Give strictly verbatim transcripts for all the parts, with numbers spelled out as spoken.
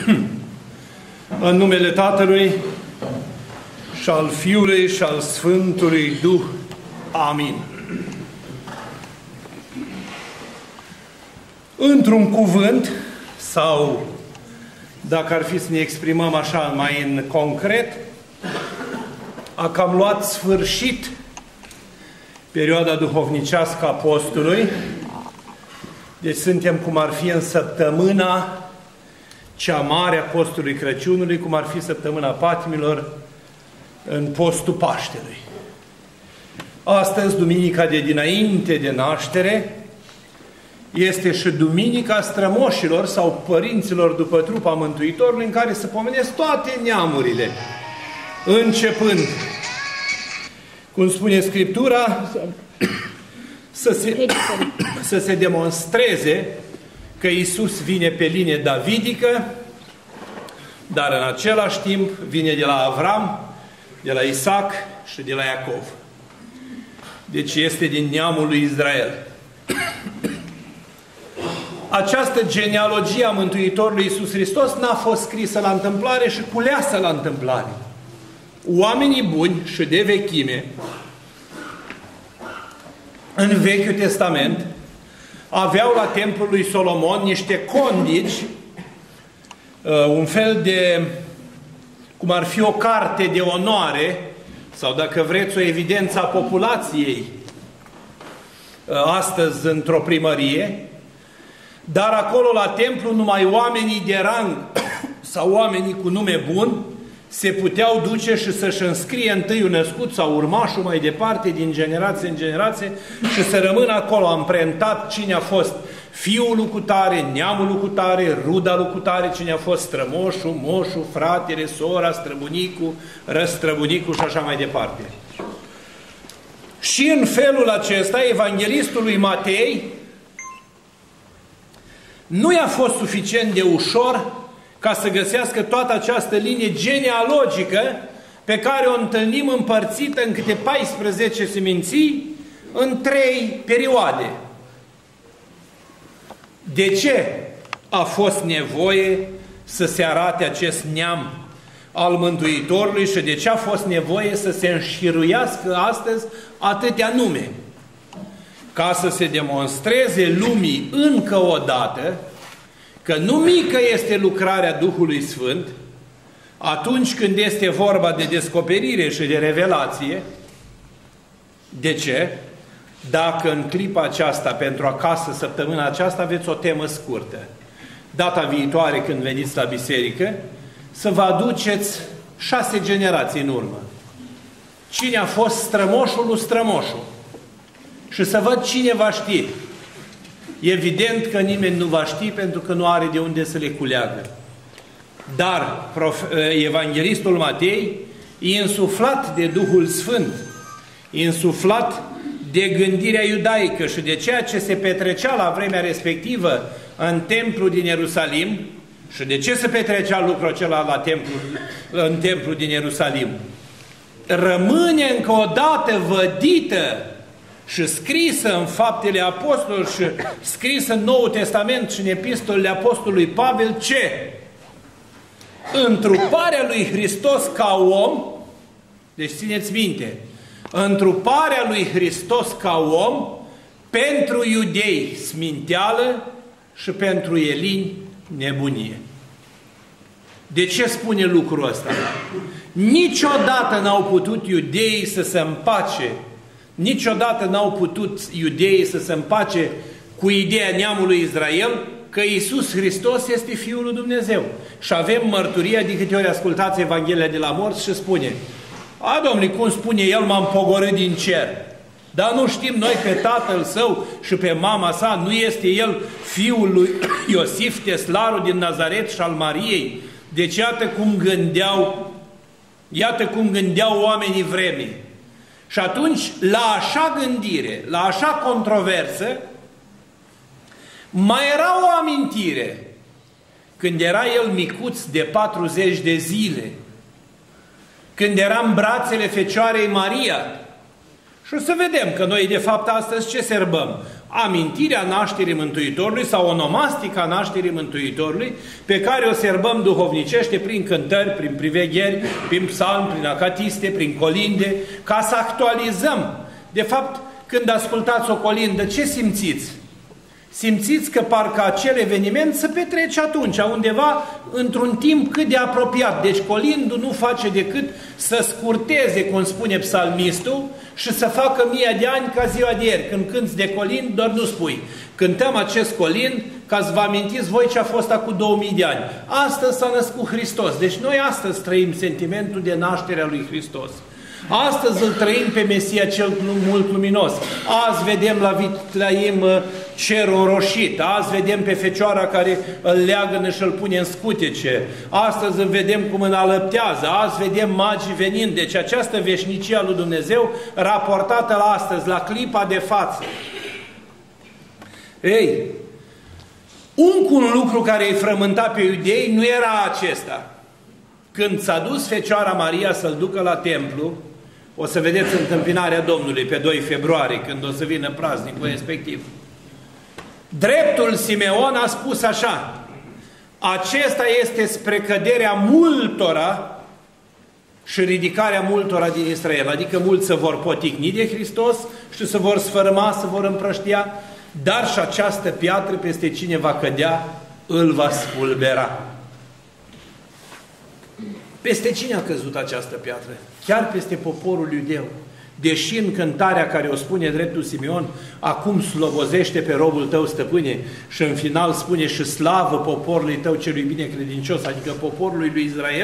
În numele Tatălui și al Fiului și al Sfântului Duh. Amin. Într-un cuvânt, sau dacă ar fi să ne exprimăm așa mai în concret, a cam luat sfârșit perioada duhovnicească a postului. Deci suntem cum ar fi în săptămâna cea mare a postului Crăciunului, cum ar fi săptămâna patimilor în postul Paștelui. Astăzi, duminica de dinainte de naștere, este și duminica strămoșilor sau părinților după trupa Mântuitorului, în care se pomenesc toate neamurile, începând, cum spune Scriptura, să se, să se demonstreze că Iisus vine pe linie davidică, dar în același timp vine de la Avram, de la Isaac și de la Iacov. Deci este din neamul lui Israel. Această genealogie a Mântuitorului Iisus Hristos n-a fost scrisă la întâmplare și culeasă la întâmplare. Oamenii buni și de vechime, în Vechiul Testament, aveau la templul lui Solomon niște condici, un fel de, cum ar fi o carte de onoare, sau dacă vreți o evidență a populației astăzi într-o primărie, dar acolo la templu numai oamenii de rang sau oamenii cu nume bun se puteau duce și să-și înscrie întâiul născut sau urmașul mai departe din generație în generație și să rămână acolo amprentat cine a fost fiul lui cutare, neamul lui cutare, ruda lui cutare, cine a fost strămoșul, moșul, fratele, sora, străbunicul, răstrăbunicul și așa mai departe. Și în felul acesta, evanghelistul lui Matei nu i-a fost suficient de ușor ca să găsească toată această linie genealogică pe care o întâlnim împărțită în câte paisprezece seminții în trei perioade. De ce a fost nevoie să se arate acest neam al Mântuitorului și de ce a fost nevoie să se înșiruiască astăzi atâtea nume? Ca să se demonstreze lumii încă o dată că nu mică este lucrarea Duhului Sfânt atunci când este vorba de descoperire și de revelație. De ce? Dacă în clipa aceasta, pentru acasă, săptămâna aceasta, aveți o temă scurtă. Data viitoare, când veniți la biserică, să vă aduceți șase generații în urmă. Cine a fost strămoșul lui strămoșul? Și să văd cine va ști. Evident că nimeni nu va ști pentru că nu are de unde să le culeagă. Dar evanghelistul Matei e însuflat de Duhul Sfânt, e însuflat de gândirea iudaică și de ceea ce se petrecea la vremea respectivă în templul din Ierusalim. Și de ce se petrecea lucrul acela la templu, în templul din Ierusalim? Rămâne încă o dată vădită și scrisă în Faptele Apostolilor și scrisă în Noul Testament și în Epistolele Apostolului Pavel ce? Întruparea lui Hristos ca om, deci țineți minte, întruparea lui Hristos ca om pentru iudei sminteală și pentru elini nebunie. De ce spune lucrul ăsta? Niciodată n-au putut iudeii să se împace, niciodată n-au putut iudeii să se împace cu ideea neamului Israel că Iisus Hristos este Fiul lui Dumnezeu. Și avem mărturia de câte ori ascultați Evanghelia de la morți și spune: a, Domnule, cum spune El, m-am pogorât din cer. Dar nu știm noi pe tatăl său și pe mama sa, nu este El fiul lui Iosif, teslarul din Nazaret și al Mariei? Deci iată cum gândeau, iată cum gândeau oamenii vremii. Și atunci, la așa gândire, la așa controversă, mai era o amintire. Când era el micuț de patruzeci de zile, când era în brațele Fecioarei Maria. Și o să vedem că noi, de fapt, astăzi ce sărbăm? amintirea nașterii Mântuitorului sau onomastica nașterii Mântuitorului, pe care o serbăm duhovnicește prin cântări, prin privegheri, prin psalmi, prin acatiste, prin colinde, ca să actualizăm. De fapt, când ascultați o colindă, ce simțiți? Simțiți că parcă acel eveniment se petrece atunci, undeva într-un timp cât de apropiat. Deci colindul nu face decât să scurteze, cum spune psalmistul, și să facă mie de ani ca ziua de ieri. Când cânți de colind, doar nu spui. Cântăm acest colind ca să vă amintiți voi ce a fost acum două mii de ani. Astăzi s-a născut Hristos. Deci noi astăzi trăim sentimentul de naștere a lui Hristos. Astăzi îl trăim pe Mesia cel mult luminos. Azi vedem la Vitlaim cerul roșit. Azi vedem pe Fecioara care îl leagănă și îl pune în scutece. Astăzi îl vedem cum îl alăptează. Azi vedem magii venind. Deci această veșnicie a lui Dumnezeu raportată la astăzi, la clipa de față. Ei, încă un lucru care îi frământa pe iudei nu era acesta. Când s-a dus Fecioara Maria să-l ducă la templu, o să vedeți întâmpinarea Domnului pe doi februarie, când o să vină praznicul respectiv. Dreptul Simeon a spus așa: acesta este spre căderea multora și ridicarea multora din Israel. Adică mulți se vor poticni de Hristos și se vor sfărâma, se vor împrăștia, dar și această piatră peste cine va cădea, îl va spulbera. Peste cine a căzut această piatră? Chiar peste poporul iudeu. Deși în cântarea care o spune dreptul Simeon, acum slobozește pe robul tău, stăpâne, și în final spune și slavă poporului tău celui binecredincios, adică poporului lui Israel.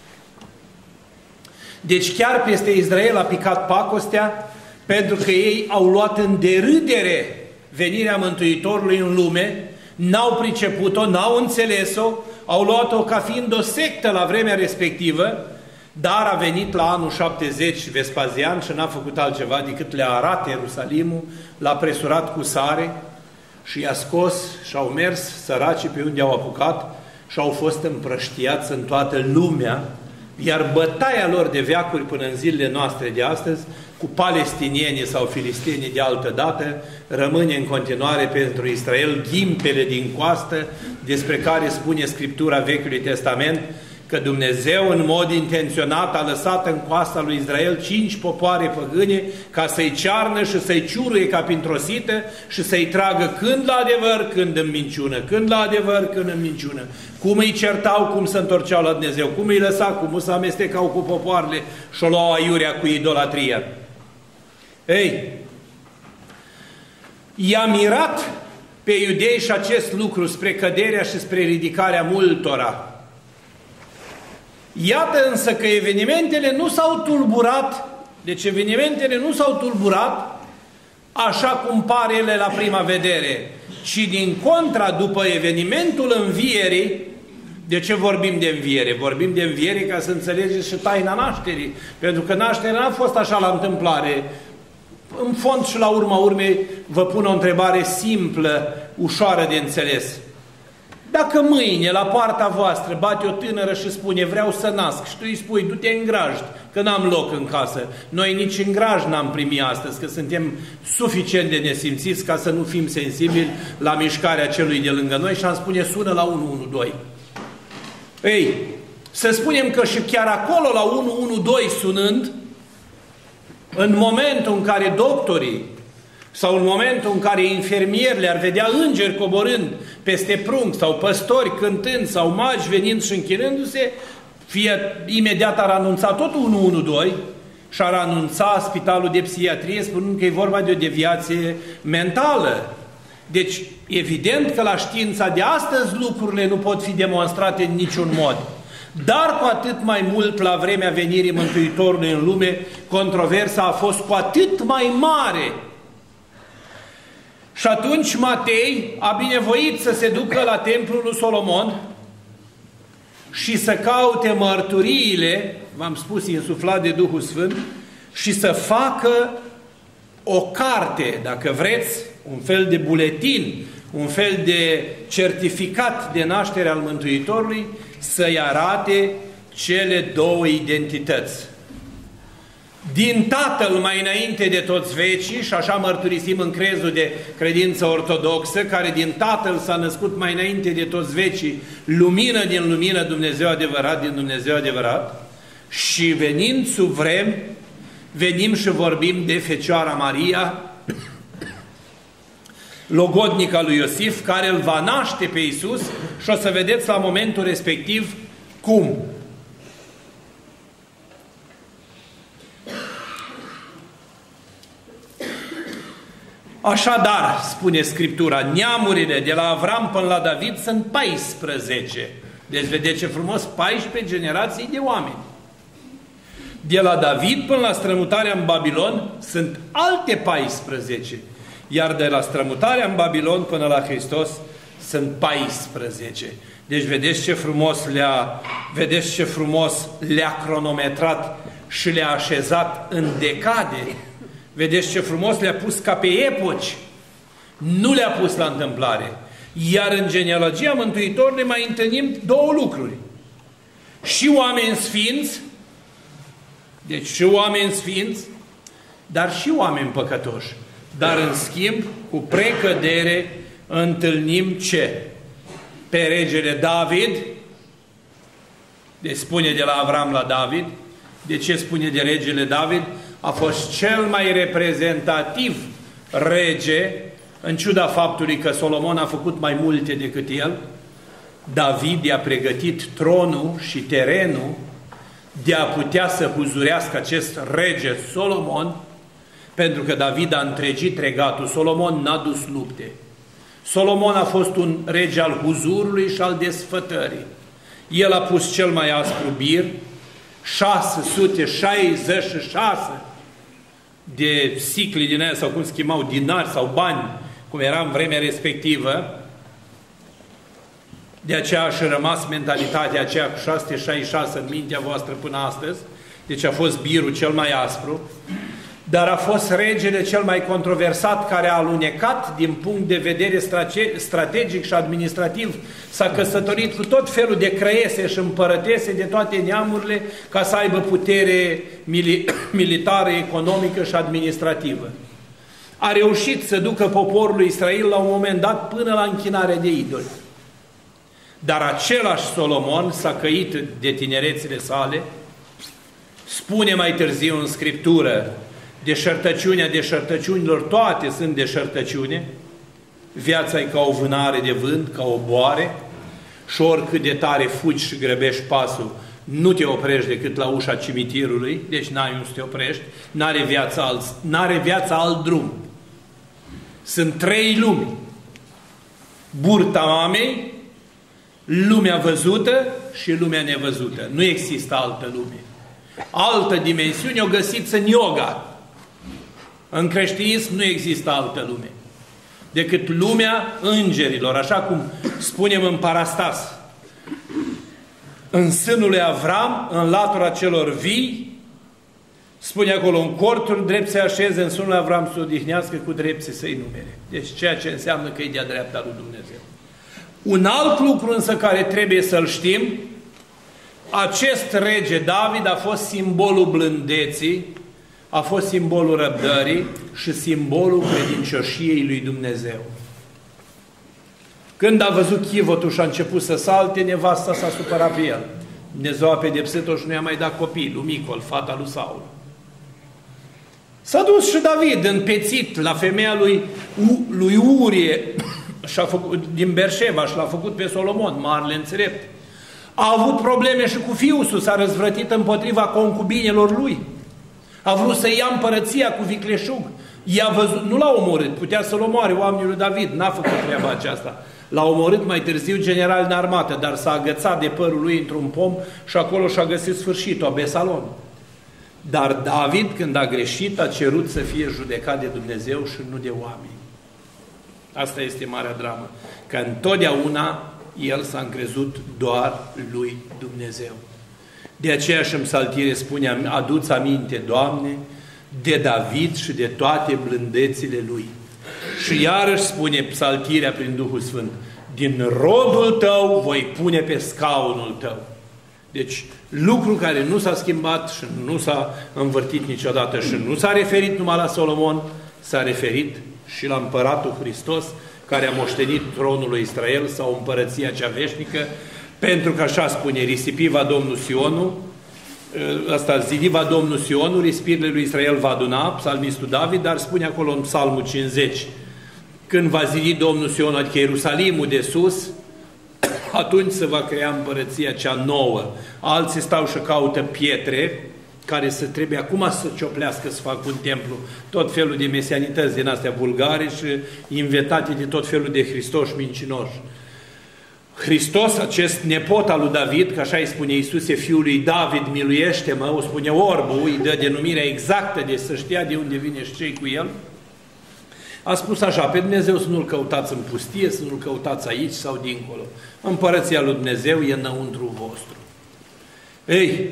Deci chiar peste Israel a picat pacostea, pentru că ei au luat în derâdere venirea Mântuitorului în lume, n-au priceput-o, n-au înțeles-o, au luat-o ca fiind o sectă la vremea respectivă, dar a venit la anul șaptezeci Vespazian și n-a făcut altceva decât le-a arat Ierusalimul, l-a presurat cu sare și i-a scos și au mers săracii pe unde au apucat și au fost împrăștiați în toată lumea, iar bătaia lor de veacuri până în zilele noastre de astăzi, cu palestinienii sau filistenii de altă dată, rămâne în continuare pentru Israel ghimpele din coastă, despre care spune Scriptura Vechiului Testament că Dumnezeu în mod intenționat a lăsat în coasta lui Israel cinci popoare păgâne ca să-i cearnă și să-i ciuruie ca printr-o sită și să-i tragă când la adevăr, când în minciună, când la adevăr, când în minciună. Cum îi certau, cum se întorceau la Dumnezeu, cum îi lăsa, cum se amestecau cu popoarele și o luau aiurea cu idolatria. Ei, i-a mirat pe iudei și acest lucru spre căderea și spre ridicarea multora. Iată însă că evenimentele nu s-au tulburat, deci evenimentele nu s-au tulburat așa cum pare ele la prima vedere, ci din contra, după evenimentul învierii. De ce vorbim de înviere? Vorbim de înviere ca să înțelegeți și taina nașterii, pentru că nașterea n-a fost așa la întâmplare. În fond și la urma urmei vă pun o întrebare simplă, ușoară de înțeles. Dacă mâine la poarta voastră bate o tânără și spune vreau să nasc și tu îi spui du-te în grajd, că n-am loc în casă, noi nici în grajd n-am primit astăzi, că suntem suficient de nesimțiți ca să nu fim sensibili la mișcarea celui de lângă noi și am spune sună la unu unu doi. Ei, să spunem că și chiar acolo la unu unu doi sunând, în momentul în care doctorii sau în momentul în care infermierile ar vedea îngeri coborând peste prunc sau păstori cântând sau magi venind și închinându-se, fie imediat ar anunța tot unu unu doi și ar anunța spitalul de psihiatrie spunând că e vorba de o deviație mentală. Deci, evident că la știința de astăzi lucrurile nu pot fi demonstrate în niciun mod. Dar cu atât mai mult la vremea venirii Mântuitorului în lume, controversa a fost cu atât mai mare. Și atunci Matei a binevoit să se ducă la templul lui Solomon și să caute mărturiile, v-am spus, insuflat de Duhul Sfânt, și să facă o carte, dacă vreți, un fel de buletin, un fel de certificat de naștere al Mântuitorului, să-i arate cele două identități. din Tatăl mai înainte de toți vecii, și așa mărturisim în crezul de credință ortodoxă, care din Tatăl s-a născut mai înainte de toți vecii, lumină din lumină, Dumnezeu adevărat din Dumnezeu adevărat, și venind sub vrem, venim și vorbim de Fecioara Maria, logodnica lui Iosif, care îl va naște pe Iisus, și o să vedeți la momentul respectiv cum. Așadar, spune Scriptura, neamurile de la Avram până la David sunt paisprezece. Deci vedeți ce frumos, paisprezece generații de oameni. De la David până la strămutarea în Babilon sunt alte paisprezece. Iar de la strămutarea în Babilon până la Hristos sunt paisprezece. Deci vedeți ce frumos le-a, vedeți ce frumos le-a cronometrat și le-a așezat în decade. Vedeți ce frumos le-a pus ca pe epoci. Nu le-a pus la întâmplare. Iar în genealogia Mântuitorului mai întâlnim două lucruri. Și oameni sfinți, deci și oameni sfinți, dar și oameni păcătoși. Dar în schimb, cu precădere, întâlnim ce? Pe regele David, deci spune de la Avram la David. De ce spune de regele David? A fost cel mai reprezentativ rege, în ciuda faptului că Solomon a făcut mai multe decât el. David i-a pregătit tronul și terenul de a putea să huzurească acest rege Solomon, pentru că David a întregit regatul. Solomon n-a dus lupte. Solomon a fost un rege al huzurului și al desfătării. El a pus cel mai aspru bir, șase sute șaizeci și șase de sicli din aia, sau cum se chemau, dinari sau bani, cum era în vremea respectivă. De aceea a și rămas mentalitatea aceea cu șase sute șaizeci și șase în mintea voastră până astăzi. Deci a fost birul cel mai aspru. Dar a fost regele cel mai controversat, care a alunecat din punct de vedere strategic și administrativ. S-a căsătorit cu tot felul de crăiese și împărătese de toate neamurile ca să aibă putere militară, economică și administrativă. A reușit să ducă poporul lui Israel la un moment dat până la închinarea de idoli. Dar același Solomon s-a căit de tinerețile sale, spune mai târziu în Scriptură, deșertăciunea deșertăciunilor, toate sunt deșertăciune, viața e ca o vânare de vânt, ca o boare, și oricât de tare fugi și grăbești pasul, nu te oprești decât la ușa cimitirului, deci n-ai unde să te oprești, n-are viața alt, n-are viața alt drum. Sunt trei lumi. Burta mamei, lumea văzută și lumea nevăzută. Nu există altă lume. Altă dimensiune o găsiți în yoga. În creștinism nu există altă lume decât lumea îngerilor, așa cum spunem în Parastas. În sânul lui Avram, în latura celor vii, spune acolo, în corturi drept se așeze, în sânul lui Avram să odihnească, cu drepții să-i numere. Deci ceea ce înseamnă că e de-a dreapta lui Dumnezeu. Un alt lucru însă care trebuie să-l știm, acest rege David a fost simbolul blândeții, a fost simbolul răbdării și simbolul credincioșiei lui Dumnezeu. Când a văzut chivotul și a început să salte, nevasta s-a supărat pe el. Dumnezeu a pedepsit-o și nu i-a mai dat copii, lui Micol, fata lui Saul. S-a dus și David împețit la femeia lui, lui Urie și-a făcut, din Berșeva și l-a făcut pe Solomon, marele înțelept. A avut probleme și cu fiul său, s-a răzvrătit împotriva concubinelor lui. A vrut să ia împărăția cu vicleșug. I-a văzut, nu l-a omorât, putea să-l omoare oamenii lui David, n-a făcut treaba aceasta. L-a omorât mai târziu general în armată, dar s-a agățat de părul lui într-un pom și acolo și-a găsit sfârșitul, Abesalom. Dar David, când a greșit, a cerut să fie judecat de Dumnezeu și nu de oameni. Asta este marea dramă, că întotdeauna el s-a încrezut doar lui Dumnezeu. De aceea și în psaltire spune, adu-ți aminte, Doamne, de David și de toate blândețile lui. Și iarăși spune psaltirea prin Duhul Sfânt, din rodul tău voi pune pe scaunul tău. Deci, lucru care nu s-a schimbat și nu s-a învârtit niciodată și nu s-a referit numai la Solomon, s-a referit și la Împăratul Hristos, care a moștenit tronul lui Israel sau împărăția cea veșnică, pentru că așa spune, risipiva Domnul Sionul, ăsta zidiva Domnul Sionul, risipirile lui Israel va aduna, psalmistul David, dar spune acolo în Psalmul cincizeci, când va zidi Domnul Sionul, adică Ierusalimul de sus, atunci se va crea împărăția cea nouă. Alții stau și caută pietre care să trebuie acum să cioplească, să facă un templu. Tot felul de mesianități din astea vulgare și inventate de tot felul de Hristoși mincinoși. Hristos, acest nepot al lui David, că așa îi spune Iisuse, fiul lui David, miluiește-mă, o spune orbul, îi dă denumirea exactă de să știa de unde vine și ce cu el, a spus așa, pe Dumnezeu să nu-L căutați în pustie, să nu-L căutați aici sau dincolo. Împărăția lui Dumnezeu e înăuntru vostru. Ei,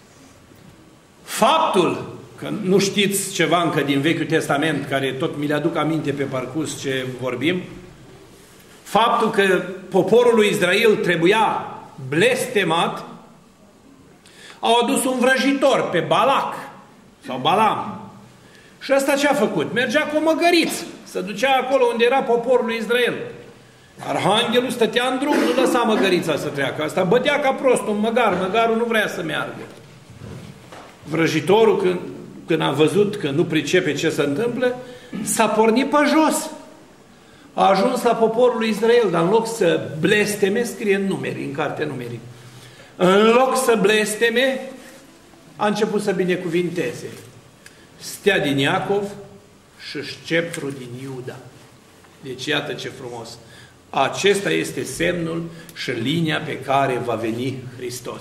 faptul că nu știți ceva încă din Vechiul Testament, care tot mi le aduc aminte pe parcurs ce vorbim, faptul că poporul lui Israel trebuia blestemat, au adus un vrăjitor pe Balac sau Balam. Și ăsta ce a făcut? Mergea cu o măgăriță, se ducea acolo unde era poporul lui Israel. Arhanghelul stătea în drum, nu lăsa măgărița să treacă. Asta bătea ca prost un măgar, măgarul nu vrea să meargă. Vrăjitorul, când, când a văzut că nu pricepe ce se întâmplă, s-a pornit pe jos. A ajuns la poporul lui Israel, dar în loc să blesteme, scrie în numeri, în cartea numerii. În loc să blesteme, a început să binecuvinteze. Stea din Iacov și sceptrul din Iuda. Deci iată ce frumos. Acesta este semnul și linia pe care va veni Hristos.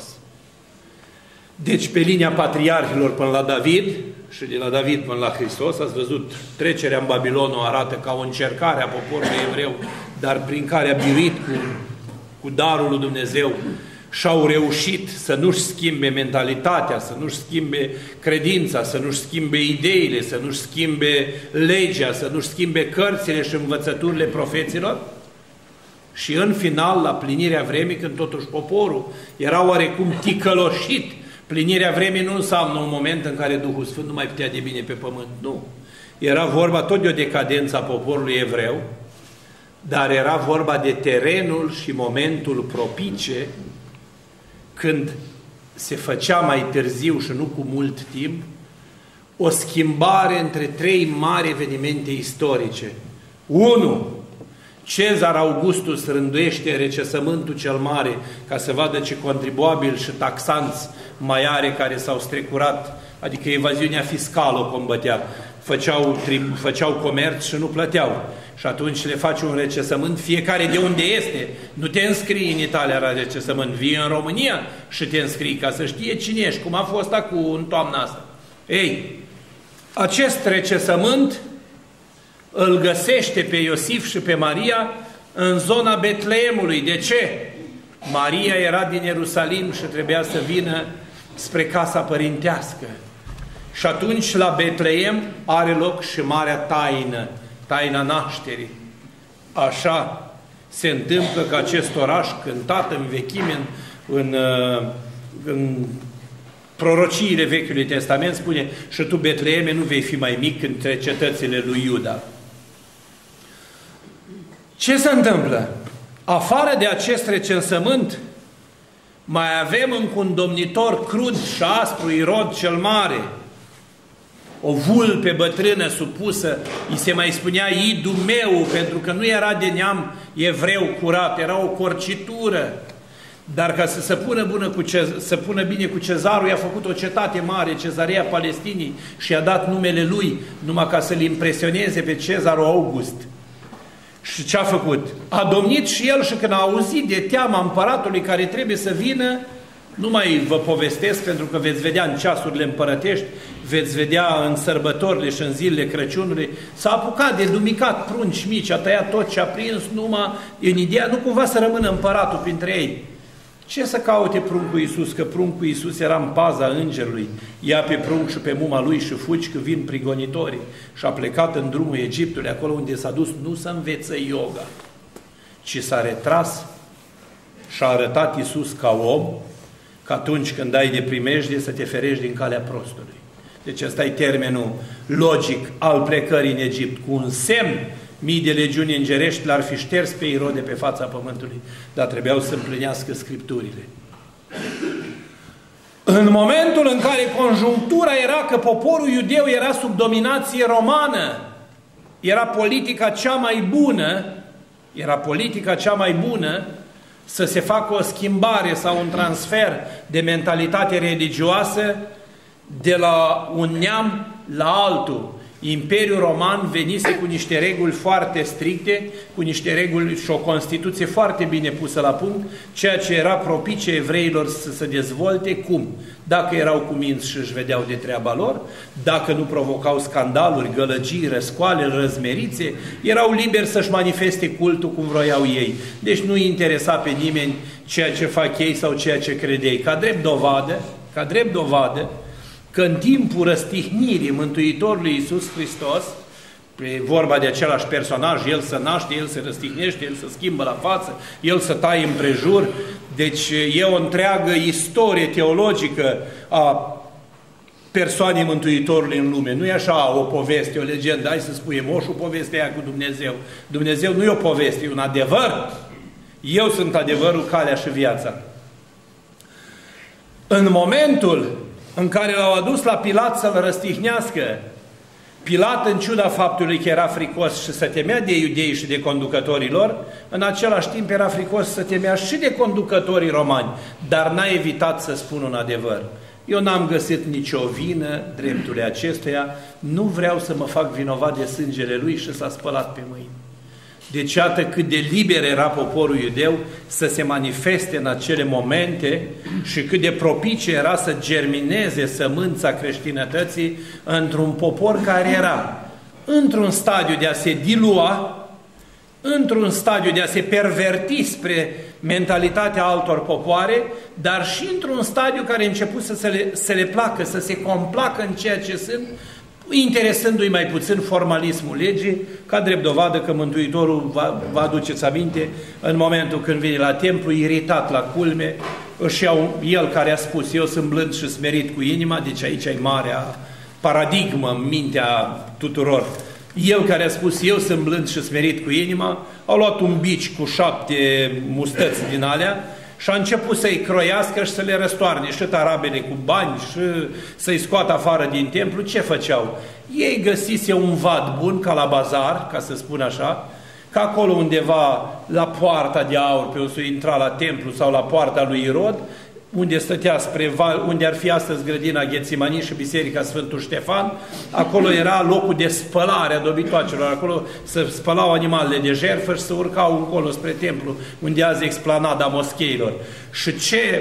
Deci pe linia patriarhilor până la David și de la David până la Hristos, ați văzut, trecerea în Babilon o arată ca o încercare a poporului evreu, dar prin care a biruit cu, cu darul lui Dumnezeu și-au reușit să nu-și schimbe mentalitatea, să nu-și schimbe credința, să nu-și schimbe ideile, să nu-și schimbe legea, să nu-și schimbe cărțile și învățăturile profeților. Și în final, la plinirea vremii, când totuși poporul era oarecum ticăloșit, plinirea vremii nu înseamnă un moment în care Duhul Sfânt nu mai putea de bine pe pământ, nu. Era vorba tot de o decadență a poporului evreu, dar era vorba de terenul și momentul propice când se făcea mai târziu și nu cu mult timp o schimbare între trei mari evenimente istorice. Unu, Cezar Augustus rânduiește recesământul cel mare ca să vadă ce contribuabili și taxanți mai are care s-au strecurat, adică evaziunea fiscală o combătea, făceau, făceau comerț și nu plăteau. Și atunci le face un recesământ, fiecare de unde este. Nu te înscrii în Italia la recesământ, vii în România și te înscrii ca să știe cine ești, cum a fost acum în toamna asta. Ei, acest recesământ îl găsește pe Iosif și pe Maria în zona Betleemului. De ce? Maria era din Ierusalim și trebuia să vină spre casa părintească. Și atunci la Betleem are loc și marea taină, taina nașterii. Așa se întâmplă că acest oraș, cântat în vechime, în, în prorociile Vechiului Testament, spune: și tu, Betleeme, nu vei fi mai mic între cetățile lui Iuda. Ce se întâmplă? Afară de acest recensământ, mai avem încă un domnitor crud și aspru, Irod cel Mare, o vulpe bătrână supusă, îi se mai spunea Idumeu, pentru că nu era de neam evreu curat, era o corcitură. Dar ca să se pună, bună cu Cez să pună bine cu Cezarul, i-a făcut o cetate mare, Cezarea Palestinii, și i-a dat numele lui, numai ca să-l impresioneze pe Cezarul August. Și ce a făcut? A domnit și el, și când a auzit de teama împăratului care trebuie să vină, nu mai vă povestesc, pentru că veți vedea în ceasurile împărătești, veți vedea în sărbătorile și în zilele Crăciunului, s-a apucat de dumicat prunci mici, a tăiat tot ce a prins, numai în ideea, nu cumva să rămână împăratul printre ei. Ce să caute pruncul Iisus? Că pruncul Iisus era în paza îngerului. Ia pe prunc și pe muma lui și fugi că vin prigonitorii. Și a plecat în drumul Egiptului, acolo unde s-a dus nu să învețe yoga, ci s-a retras și a arătat Iisus ca om că atunci când ai de primejde să te ferești din calea prostului. Deci ăsta e termenul logic al plecării în Egipt. Cu un semn, mii de legiuni îngerești l-ar fi șters pe Irod de pe fața pământului, dar trebuiau să împlinească Scripturile. În momentul în care conjunctura era că poporul iudeu era sub dominație romană, era politica cea mai bună, era politica cea mai bună să se facă o schimbare sau un transfer de mentalitate religioasă de la un neam la altul. Imperiul Roman venise cu niște reguli foarte stricte, cu niște reguli și o Constituție foarte bine pusă la punct, ceea ce era propice evreilor să se dezvolte. Cum? Dacă erau cuminți și își vedeau de treaba lor, dacă nu provocau scandaluri, gălăgii, răscoale, răzmerițe, erau liberi să-și manifeste cultul cum vroiau ei. Deci nu interesa pe nimeni ceea ce fac ei sau ceea ce crede ei. Ca drept dovadă, ca drept dovadă, că în timpul răstihnirii Mântuitorului Iisus Hristos, e vorba de același personaj, El se naște, El se răstihnește, El se schimbă la față, El se taie împrejur, deci e o întreagă istorie teologică a persoanei Mântuitorului în lume. Nu e așa o poveste, o legendă, hai să spuie moșul povestea aia cu Dumnezeu. Dumnezeu nu e o poveste, e un adevăr. Eu sunt adevărul, calea și viața. În momentul în care l-au adus la Pilat să-l răstihnească, Pilat, în ciuda faptului că era fricos și se temea de iudei și de conducătorii lor, în același timp era fricos și se temea și de conducătorii romani, dar n-a evitat să spună un adevăr. Eu n-am găsit nicio vină dreptului acestuia, nu vreau să mă fac vinovat de sângele lui și s-a spălat pe mâini. Deci iată cât de liber era poporul iudeu să se manifeste în acele momente și cât de propice era să germineze sămânța creștinătății într-un popor care era într-un stadiu de a se dilua, într-un stadiu de a se perverti spre mentalitatea altor popoare, dar și într-un stadiu care a început să se le, să le placă, să se complacă în ceea ce sunt, interesându-i mai puțin formalismul legii, ca drept dovadă că Mântuitorul, vă aduceți aminte, în momentul când vine la templu, iritat la culme, își iau, el care a spus, eu sunt blând și smerit cu inima, deci aici e marea paradigmă în mintea tuturor. El care a spus, eu sunt blând și smerit cu inima, au luat un bici cu șapte mustăți din alea și a început să-i croiască și să le răstoarne și tarabele cu bani și să-i scoată afară din templu. Ce făceau? Ei găsise un vad bun, ca la bazar, ca să spun așa, că acolo undeva la poarta de aur, pe o să intra la templu sau la poarta lui Irod, unde stătea spre val, unde ar fi astăzi grădina Ghețimanii și Biserica Sfântul Ștefan, acolo era locul de spălare a dobitoacelor, acolo se spălau animalele de jertfă și se urcau încolo spre templu, unde azi explanada moscheilor. Și ce,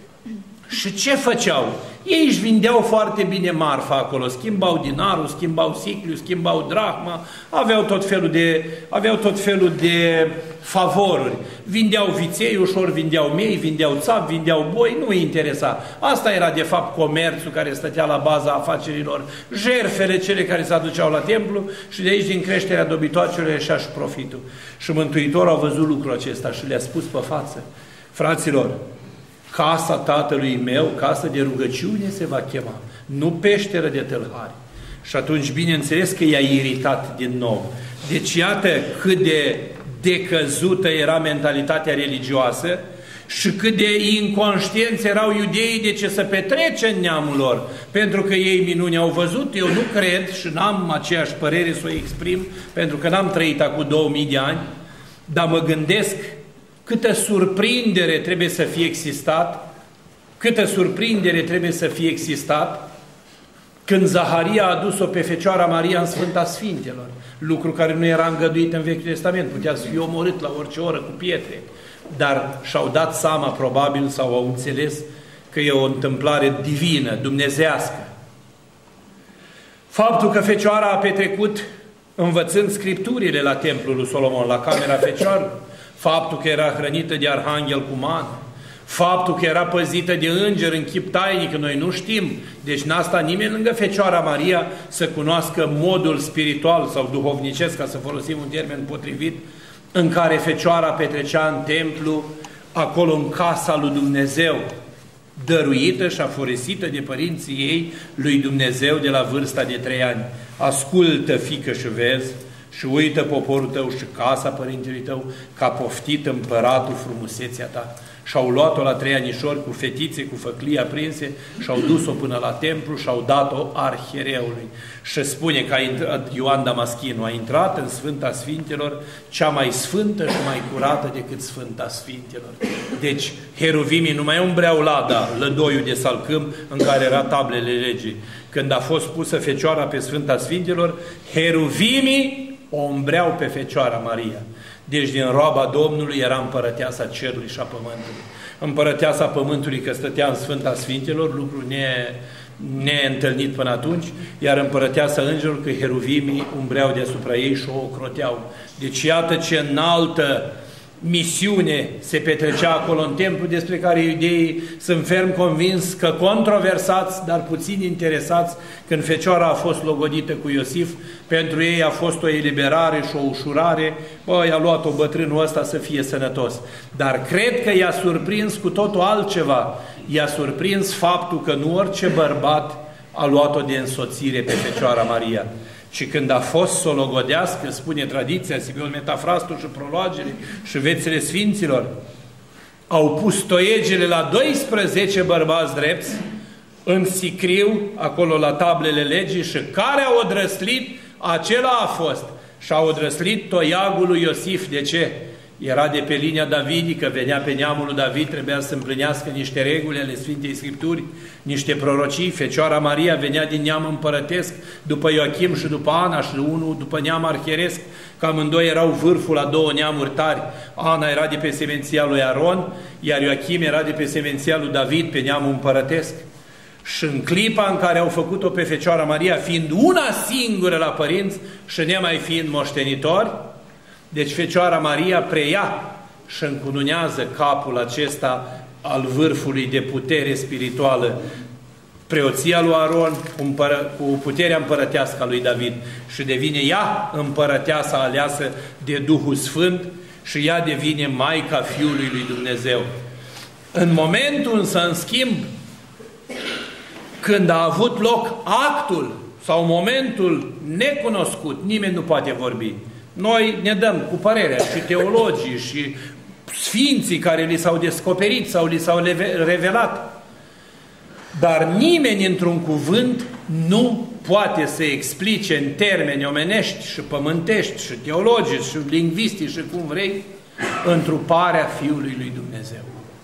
și ce făceau? Ei își vindeau foarte bine marfa acolo, schimbau dinarul, schimbau sicliu, schimbau drahma, aveau tot felul de, aveau tot felul de favoruri. Vindeau viței ușor, vindeau mei, vindeau țap, vindeau boi, nu îi interesa. Asta era de fapt comerțul care stătea la baza afacerilor, jertfele cele care se aduceau la templu și de aici din creșterea dobitoacelor ieșea și profitul. Și Mântuitorul a văzut lucrul acesta și le-a spus pe față, fraților, casa tatălui meu, casă de rugăciune se va chema, nu peșteră de tâlhari. Și atunci, bineînțeles că i-a iritat din nou. Deci iată cât de decăzută era mentalitatea religioasă și cât de inconștienți erau iudeii de ce să petrece în neamul lor. Pentru că ei minuni au văzut, eu nu cred și n-am aceeași părere să o exprim, pentru că n-am trăit acum două mii de ani, dar mă gândesc câtă surprindere trebuie să fie existat, câtă surprindere trebuie să fie existat când Zaharia a adus-o pe Fecioara Maria în Sfânta Sfintelor, lucru care nu era îngăduit în Vechiul Testament, putea să fie omorât la orice oră cu pietre, dar și-au dat seama probabil sau au înțeles că e o întâmplare divină, dumnezească. Faptul că Fecioara a petrecut învățând Scripturile la templul lui Solomon, la camera Fecioarului, faptul că era hrănită de arhanghel cu mană, faptul că era păzită de înger în chip tainic, noi nu știm, deci n-a stat nimeni lângă Fecioara Maria să cunoască modul spiritual sau duhovnicesc, ca să folosim un termen potrivit, în care Fecioara petrecea în templu, acolo în casa lui Dumnezeu. dăruită și aforisită de părinții ei lui Dumnezeu de la vârsta de trei ani. Ascultă, fiică, și vezi, și uită poporul tău și casa părintelui tău, ca poftit împăratul frumusețea ta. Și-au luat-o la trei anișori cu fetițe, cu făclii aprinse, și-au dus-o până la templu și au dat-o arhiereului. Și spune că a intrat, Ioan Damaschinu a intrat în Sfânta Sfintelor, cea mai sfântă și mai curată decât Sfânta Sfintelor. Deci, heruvimii nu mai umbreau lada, lădoiul de salcâm în care era tablele legii. Când a fost pusă Fecioara pe Sfânta Sfintelor, heruvimii o umbreau pe Fecioara Maria. Deci din roaba Domnului era împărăteasa cerului și a pământului. Împărăteasa pământului că stătea în Sfânta Sfintelor, lucru ne, neîntâlnit până atunci, iar împărăteasa îngerilor că heruvimii umbreau deasupra ei și o ocroteau. Deci iată ce înaltă misiune se petrecea acolo în templu, despre care iudeii sunt ferm convins că controversați, dar puțin interesați când Fecioara a fost logodită cu Iosif. Pentru ei a fost o eliberare și o ușurare. Bă, i-a luat-o bătrânul ăsta să fie sănătos. Dar cred că i-a surprins cu totul altceva. I-a surprins faptul că nu orice bărbat a luat-o de însoțire pe Fecioara Maria. Și când a fost să o logodească, spune tradiția, Simeon Metafrastul și prologele și vețele Sfinților, au pus toiegele la doisprezece bărbați drepți în sicriu, acolo la tablele legii, și care au odrăslit, acela a fost. Și au odrăslit toiagul lui Iosif. De ce? Era de pe linia davidică, venea pe neamul lui David, trebuia să împlinească niște reguli ale Sfintei Scripturi, niște prorocii. Fecioara Maria venea din neam împărătesc, după Ioachim și după Ana, și unul după neam arhieresc, că amândoi erau vârful la două neamuri tari. Ana era de pe semenția lui Aron, iar Ioachim era de pe semenția lui David, pe neamul împărătesc. Și în clipa în care au făcut-o pe Fecioara Maria, fiind una singură la părinți și nemai fiind moștenitori, deci Fecioara Maria preia și încununează capul acesta al vârfului de putere spirituală, preoția lui Aron cu puterea împărătească a lui David, și devine ea împărăteasa aleasă de Duhul Sfânt și ea devine Maica Fiului lui Dumnezeu. În momentul însă, în schimb, când a avut loc actul sau momentul necunoscut, nimeni nu poate vorbi. Noi ne dăm cu părerea, și teologii și sfinții care li s-au descoperit sau li s-au revelat. Dar nimeni într-un cuvânt nu poate să explice în termeni omenești și pământești și teologici și lingvistici și cum vrei, întruparea Fiului lui Dumnezeu.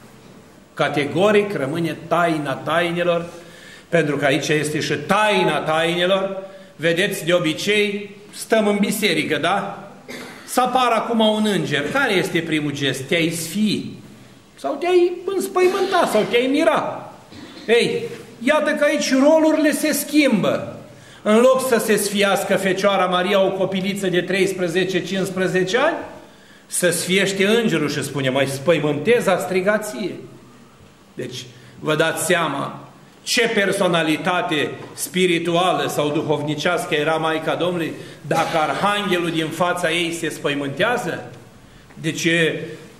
Categoric rămâne taina tainelor, pentru că aici este și taina tainelor. Vedeți, de obicei, stăm în biserică, da? Să apară acum un înger. Care este primul gest? Te-ai sfii. Sau te-ai înspăimânta, sau te-ai mira. Ei, iată că aici rolurile se schimbă. În loc să se sfiască Fecioara Maria, o copiliță de treisprezece cincisprezece ani, să sfiește îngerul și spune, mai spăimântez, a strigat ție. Deci, vă dați seama ce personalitate spirituală sau duhovnicească era Maica Domnului, dacă arhanghelul din fața ei se spăimântează? Deci e,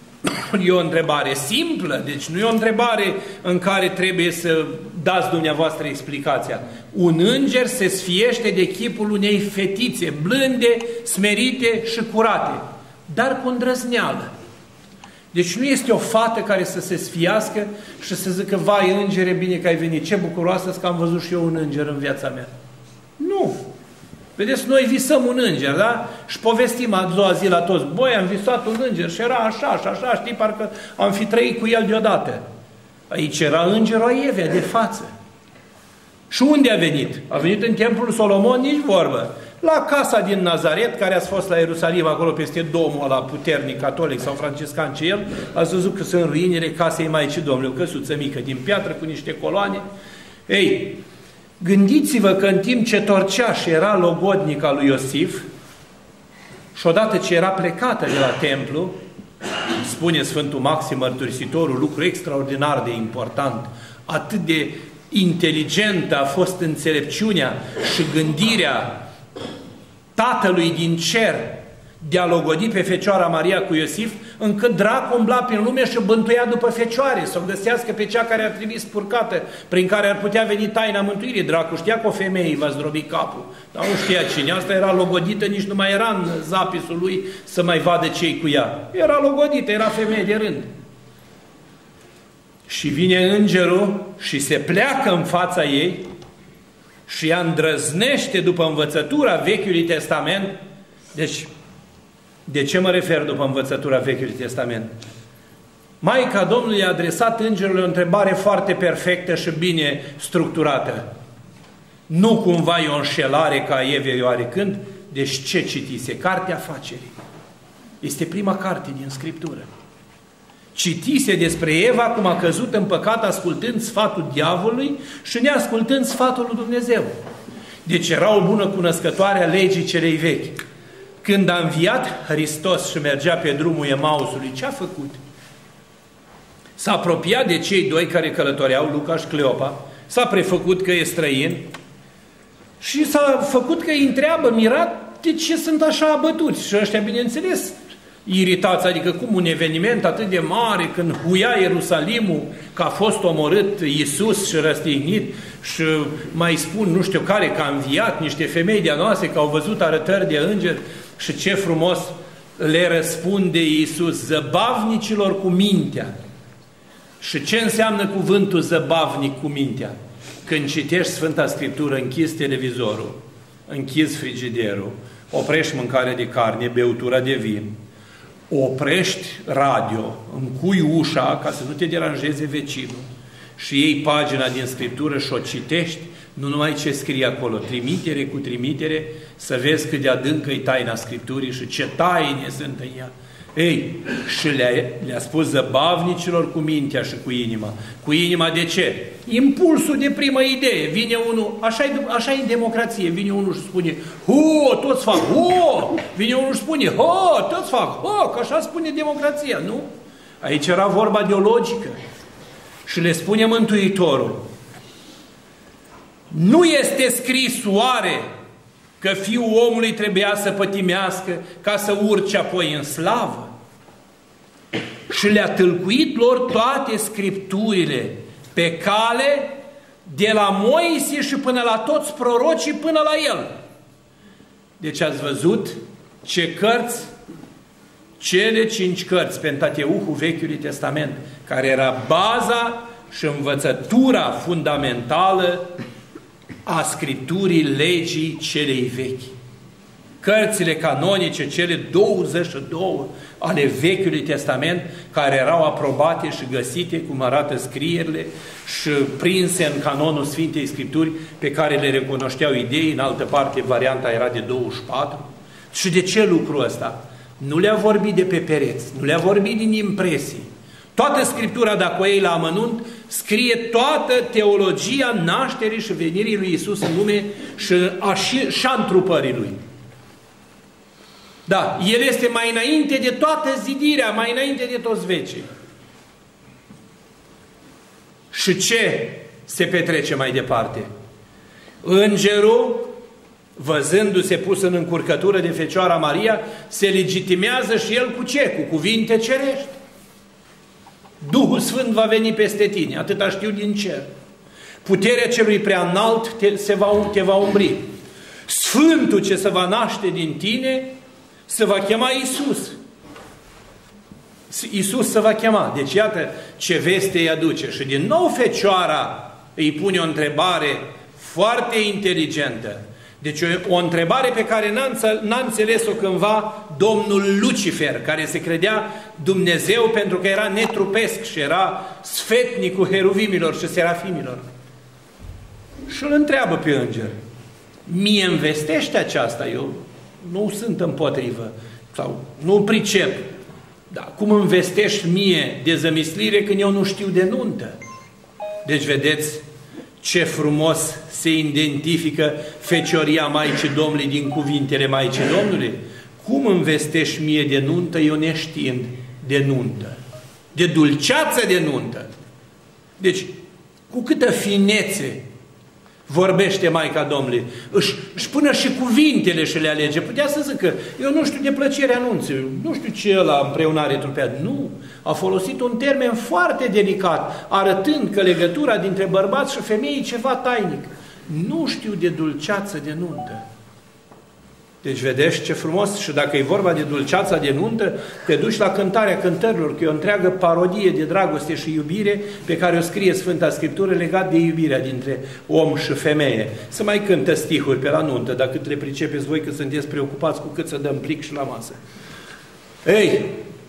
e o întrebare simplă, deci nu e o întrebare în care trebuie să dați dumneavoastră explicația. Un înger se sfiește de chipul unei fetițe, blânde, smerite și curate, dar cu îndrăzneală. Deci nu este o fată care să se sfiască și să zică, vai, îngere, bine că ai venit, ce bucuroasă că am văzut și eu un înger în viața mea. Nu. Vedeți, noi visăm un înger, da? Și povestim a doua zi la toți, băi, am visat un înger și era așa și așa, știi, parcă am fi trăit cu el deodată. Aici era îngerul Aievea, de față. Și unde a venit? A venit în templul Solomon, nici vorbă. La casa din Nazaret, care ați fost la Ierusalim, acolo peste domul ăla puternic, catolic sau franciscan ce el, ați văzut că sunt ruinele casei Maicii Domnului, o căsuță mică din piatră cu niște coloane. Ei, gândiți-vă că în timp ce torcea și era logodnica lui Iosif, și odată ce era plecată de la templu, spune Sfântul Maxim Mărturisitorul, lucru extraordinar de important, atât de inteligentă a fost înțelepciunea și gândirea Tatălui din cer de a logodi pe Fecioara Maria cu Iosif, încât drac umbla prin lume și bântuia după fecioare, să o găsească pe cea care ar trebui spurcată, prin care ar putea veni taina mântuirii. Dracul știa că o femeie îi va zdrobi capul, dar nu știa cine. Asta era logodită, nici nu mai era în zapisul lui să mai vadă ce-i cu ea. Era logodită, era femeie de rând. Și vine îngerul și se pleacă în fața ei și ea îndrăznește după învățătura Vechiului Testament. Deci, de ce mă refer după învățătura Vechiului Testament? Maica Domnului a adresat îngerului o întrebare foarte perfectă și bine structurată. Nu cumva e o înșelare ca Evei oarecând? Deci ce citise? Cartea Afacerii. Este prima carte din Scriptură. Citise despre Eva cum a căzut în păcat ascultând sfatul diavolului și neascultând sfatul lui Dumnezeu. Deci era o bună cunoscătoare a legii celei vechi. Când a înviat Hristos și mergea pe drumul Emausului, ce a făcut? S-a apropiat de cei doi care călătoreau, Luca și Cleopa, s-a prefăcut că e străin și s-a făcut că îi întreabă, mirat, de ce sunt așa abătuți? Și ăștia, bineînțeles, iritați, adică cum un eveniment atât de mare, când huia Ierusalimul, că a fost omorât Iisus și răstignit, și mai spun nu știu care, că a înviat niște femei de-a noastre, că au văzut arătări de îngeri, și ce frumos le răspunde Iisus, zăbavnicilor cu mintea. Și ce înseamnă cuvântul zăbavnic cu mintea? Când citești Sfânta Scriptură, închizi televizorul, închizi frigiderul, oprești mâncarea de carne, beutura de vin, oprești radio, încui ușa ca să nu te deranjeze vecinul și iei pagina din Scriptură și o citești, nu numai ce scrie acolo, trimitere cu trimitere, să vezi cât de adâncă e taina Scripturii și ce taine sunt în ea. Ei, și le-a le spus zăbavnicilor cu mintea și cu inima. Cu inima de ce? Impulsul de primă idee. Vine unul, așa e, așa e în democrație, vine unul și spune, ho, toți fac, ho! Vine unul și spune, ho, toți fac, ho, că așa spune democrația, nu? Aici era vorba de o logică. Și le spune Mântuitorul, nu este scris oare că Fiul omului trebuia să pătimească ca să urce apoi în slavă? Și le-a tâlcuit lor toate Scripturile pe cale de la Moise și până la toți prorocii până la el. Deci ați văzut ce cărți? Cele cinci cărți, Pentateuhul Vechiului Testament, care era baza și învățătura fundamentală a Scripturii legii celei vechi. Cărțile canonice, cele douăzeci și două ale Vechiului Testament, care erau aprobate și găsite, cum arată scrierile, și prinse în canonul Sfintei Scripturi, pe care le recunoșteau idei, în altă parte varianta era de douăzeci și patru. Și de ce lucrul ăsta? Nu le-a vorbit de pe pereți, nu le-a vorbit din impresii. Toată Scriptura, dacă o iei la amănunt, scrie toată teologia nașterii și venirii lui Iisus în lume și a, și, și a întrupării lui. Da, El este mai înainte de toată zidirea, mai înainte de toți vecii. Și ce se petrece mai departe? Îngerul, văzându-se pus în încurcătură de Fecioara Maria, se legitimează și el cu ce? Cu cuvinte cerești. Duhul Sfânt va veni peste tine, atâta știu din cer. Puterea celui prea înalt te, se va, te va umbri. Sfântul ce se va naște din tine se va chema Iisus. Iisus se va chema. Deci iată ce veste îi aduce. Și din nou Fecioara îi pune o întrebare foarte inteligentă. Deci o, o întrebare pe care n-a înțeles-o cândva domnul Lucifer, care se credea Dumnezeu pentru că era netrupesc și era sfetnicul heruvimilor și serafimilor. Și îl întreabă pe înger, mie îmi vestește aceasta? Eu nu sunt împotrivă sau nu pricep. Dar cum îmi vestești mie de zămislire când eu nu știu de nuntă? Deci vedeți ce frumos se identifică fecioria Maicii Domnului din cuvintele Maicii Domnului. Cum îmi vestești mie de nuntă, eu neștiind de nuntă, de dulceață de nuntă? Deci, cu câtă finețe vorbește Maica Domnului. Își, își până și cuvintele și le alege. Putea să zică, eu nu știu de plăcere anunțului, nu știu ce ăla împreunare trupeat. Nu, a folosit un termen foarte delicat, arătând că legătura dintre bărbați și femei e ceva tainic. Nu știu de dulceață de nuntă. Deci vedeți ce frumos, și dacă e vorba de dulceața de nuntă, te duci la cântarea cântărilor, că e o întreagă parodie de dragoste și iubire pe care o scrie Sfânta Scriptură legat de iubirea dintre om și femeie. Să mai cântă stihuri pe la nuntă, dacă le pricepeți voi că sunteți preocupați cu cât să dăm plic și la masă. Ei,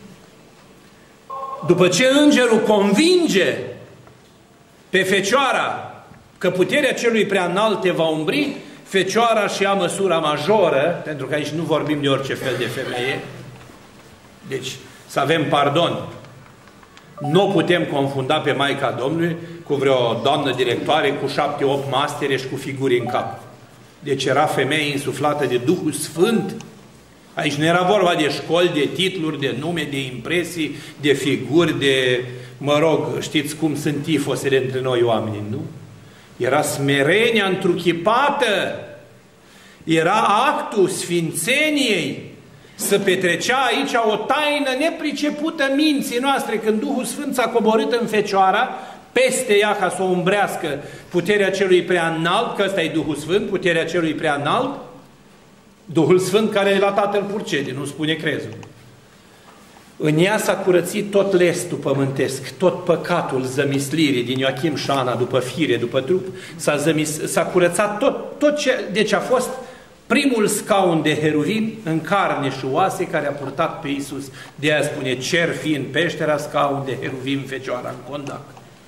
după ce îngerul convinge pe fecioara că puterea celui prea înalt te va umbri, fecioara și ia măsura majoră, pentru că aici nu vorbim de orice fel de femeie, deci să avem pardon. Nu putem confunda pe Maica Domnului cu vreo doamnă directoare cu șapte, opt mastere și cu figuri în cap. Deci era femeie insuflată de Duhul Sfânt. Aici nu era vorba de școli, de titluri, de nume, de impresii, de figuri, de, mă rog, știți cum sunt tifosele între noi oamenii, nu? Era smerenia întruchipată, era actul sfințeniei, să petrecea aici o taină nepricepută minții noastre, când Duhul Sfânt s-a coborât în fecioara, peste ea ca să o umbrească puterea celui prea înalt, că ăsta e Duhul Sfânt, puterea celui prea înalt, Duhul Sfânt care e la Tatăl Purcedii, nu spune crezul. În ea s-a curățit tot lestul pământesc, tot păcatul zămislirii din Ioachim și Ana, după fire, după trup, s-a curățat tot, tot ce... Deci a fost primul scaun de heruvim în carne și oase care a purtat pe Iisus. De aia spune, cer fi în peștera, scaun de heruvim, fecioara în condac.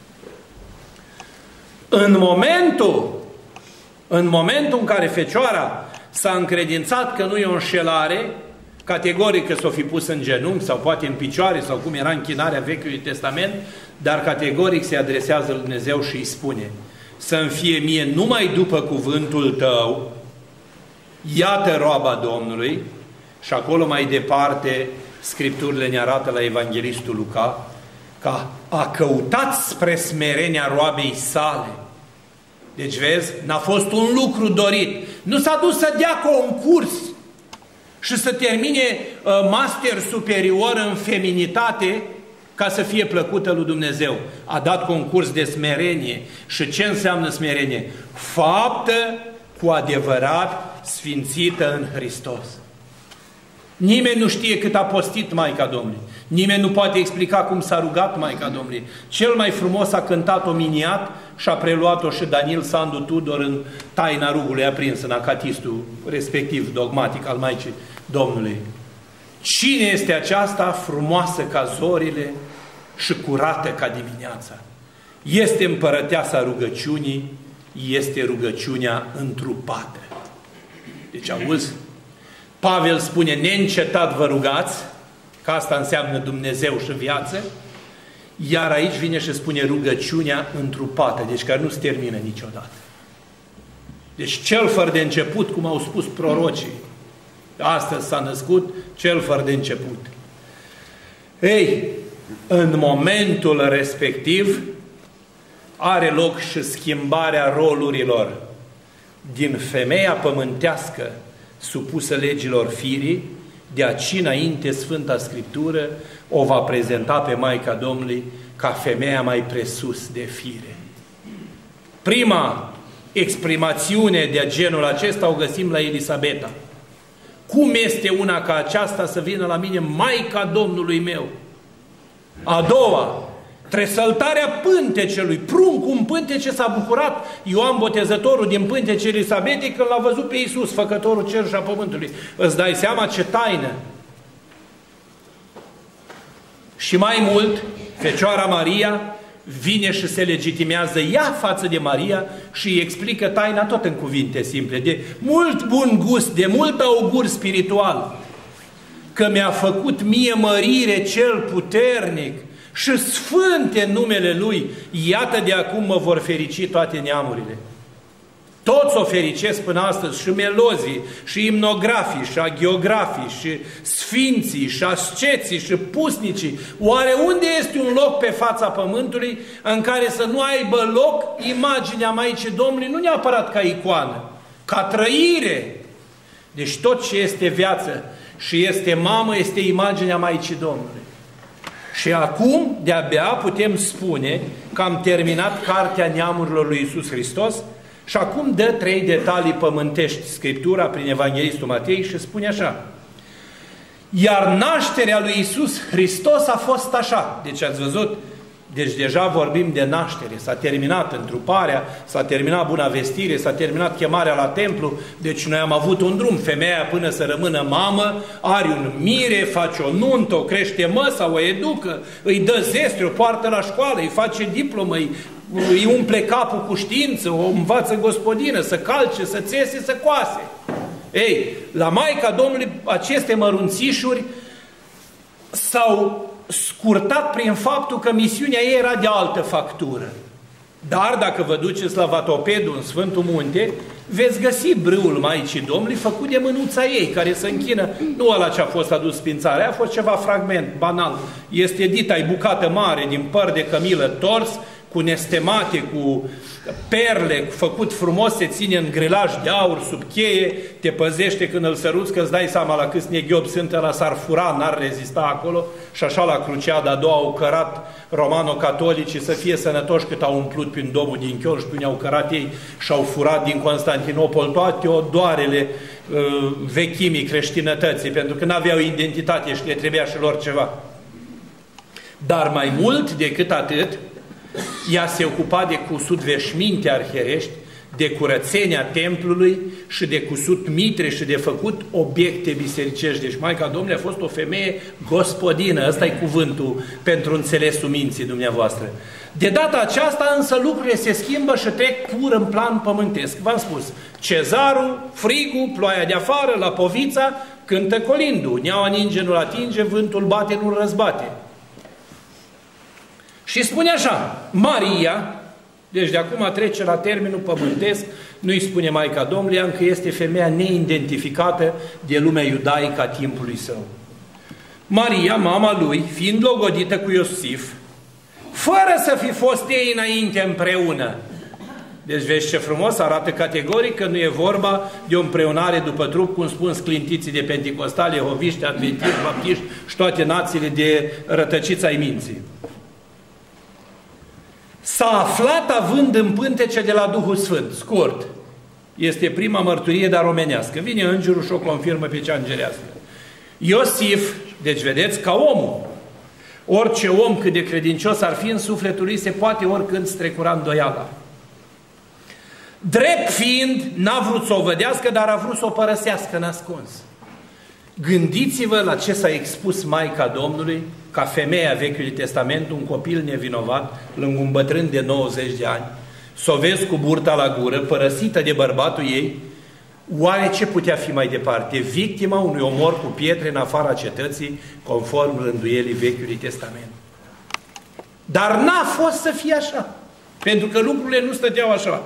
În momentul, în momentul în care fecioara s-a încredințat că nu e o înșelare, categoric că s-o fi pus în genunchi sau poate în picioare sau cum era închinarea Vechiului Testament, dar categoric se adresează lui Dumnezeu și îi spune: să-mi fie mie numai după cuvântul tău, iată roaba Domnului. Și acolo mai departe Scripturile ne arată la Evanghelistul Luca că a căutat spre smerenia roabei sale. Deci vezi, n-a fost un lucru dorit. Nu s-a dus să dea concurs și să termine uh, master superior în feminitate ca să fie plăcută lui Dumnezeu. A dat concurs de smerenie. Și ce înseamnă smerenie? Faptă cu adevărat sfințită în Hristos. Nimeni nu știe cât a postit Maica Domnului. Nimeni nu poate explica cum s-a rugat Maica Domnului. Cel mai frumos a cântat-o miniat și a preluat-o și Daniel Sandu Tudor în Taina rugului aprins, în acatistul respectiv dogmatic al Maicii Domnului. Cine este aceasta frumoasă ca zorile și curată ca dimineața? Este împărăteasa rugăciunii, este rugăciunea întrupată. Deci auzi? Pavel spune, neîncetat vă rugați, că asta înseamnă Dumnezeu și viață, iar aici vine și spune rugăciunea întrupată, deci care nu se termină niciodată. Deci cel fără de început, cum au spus prorocii, astăzi s-a născut cel fără de început. Ei, în momentul respectiv are loc și schimbarea rolurilor din femeia pământească supusă legilor firii. De aici înainte Sfânta Scriptură o va prezenta pe Maica Domnului ca femeia mai presus de fire. Prima exprimațiune de genul acesta o găsim la Elisabeta. Cum este una ca aceasta să vină la mine Maica Domnului meu? A doua, tresăltarea pântecelui, pruncul în pântece s-a bucurat Ioan Botezătorul din pântecele Elisabetei când l-a văzut pe Iisus, făcătorul cer și a pământului. Îți dai seama ce taină? Și mai mult, Fecioara Maria vine și se legitimează ea față de Maria și îi explică taina tot în cuvinte simple, de mult bun gust, de mult augur spiritual, că mi-a făcut mie mărire cel puternic și sfânte numele Lui, iată de acum mă vor ferici toate neamurile. Toți o fericesc până astăzi, și melozii, și imnografii, și agiografii, și sfinții, și asceții, și pusnicii. Oare unde este un loc pe fața pământului în care să nu aibă loc imaginea Maicii Domnului, nu neapărat ca icoană, ca trăire? Deci tot ce este viață și este mamă este imaginea Maicii Domnului. Și acum, de-abia, putem spune că am terminat Cartea Neamurilor lui Iisus Hristos și acum dă trei detalii pământești Scriptura prin Evanghelistul Matei și spune așa: iar nașterea lui Iisus Hristos a fost așa. Deci ați văzut? Deci deja vorbim de naștere. S-a terminat întruparea, s-a terminat buna vestire, s-a terminat chemarea la templu. Deci noi am avut un drum. Femeia, până să rămână mamă, are un mire, face o nuntă, o crește măsa, o educă, îi dă zestre, o poartă la școală, îi face diplomă, îi, îi umple capul cu știință, o învață gospodină, să calce, să țese, să coase. Ei, la Maica Domnului aceste mărunțișuri s-au scurtat prin faptul că misiunea ei era de altă factură. Dar dacă vă duceți la Vatopedul, în Sfântul Munte, veți găsi brâul Maicii Domnului făcut de mânuța ei, care se închină. Nu ăla ce a fost adus spințarea, a fost ceva fragment banal. Este dita-i bucată mare din păr de cămilă tors, cu nestemate, cu perle, făcut frumos, se ține în grilaj de aur sub cheie, te păzește când îl săruți, că îți dai seama la câți neghiobi sunt, ăla s-ar fura, n-ar rezista acolo. Și așa la Cruceada a doua au cărat romano-catolicii să fie sănătoși cât au umplut prin domul din Chior și până au cărat ei și au furat din Constantinopol toate odoarele uh, vechimii creștinătății, pentru că n-aveau identitate și le trebuia și lor ceva. Dar mai mult decât atât, ea se ocupa de cusut veșminte arhierești, de curățenia templului și de cusut mitre și de făcut obiecte bisericești. Deci Maica Domnului a fost o femeie gospodină, ăsta e cuvântul pentru înțelesul minții dumneavoastră. De data aceasta însă lucrurile se schimbă și trec pur în plan pământesc. V-am spus, cezarul, frigul, ploaia de afară, la Povița, cântă colindu, neaua ninge, nu-l atinge, vântul bate, nu-l răzbate. Și spune așa, Maria, deci de acum trece la termenul pământesc, nu-i spune Maica Domnului, încă este femeia neidentificată de lumea iudaică a timpului său. Maria, mama lui, fiind logodită cu Iosif, fără să fi fost ei înainte împreună. Deci vezi ce frumos, arată categoric că nu e vorba de o împreunare după trup, cum spun sclintiții de penticostali, jehoviști, adventiști, baptiști și toate națiile de rătăciți ai minții. S-a aflat având în pântece de la Duhul Sfânt. Scurt. Este prima mărturie, dar omenească. Vine îngerul și o confirmă pe cea îngerească. Iosif, deci vedeți, ca omul. Orice om cât de credincios ar fi în sufletul lui, se poate oricând strecura îndoiala. Drept fiind, n-a vrut să o vădească, dar a vrut să o părăsească nascuns. Gândiți-vă la ce s-a expus Maica Domnului, ca femeia Vechiului Testament, un copil nevinovat, lângă un bătrân de nouăzeci de ani, s-o vezi cu burta la gură, părăsită de bărbatul ei, oare ce putea fi mai departe? Victima unui omor cu pietre în afara cetății, conform rânduielii Vechiului Testament. Dar n-a fost să fie așa, pentru că lucrurile nu stăteau așa.